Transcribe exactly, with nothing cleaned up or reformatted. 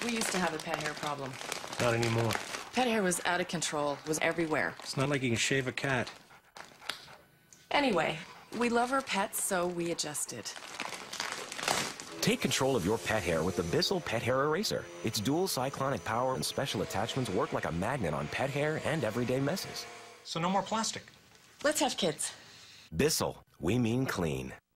We used to have a pet hair problem. Not anymore. Pet hair was out of control, was everywhere. It's not like you can shave a cat. Anyway, we love our pets, so we adjusted. Take control of your pet hair with the Bissell Pet Hair Eraser. Its dual cyclonic power and special attachments work like a magnet on pet hair and everyday messes. So no more plastic. Let's have kids. Bissell, we mean clean.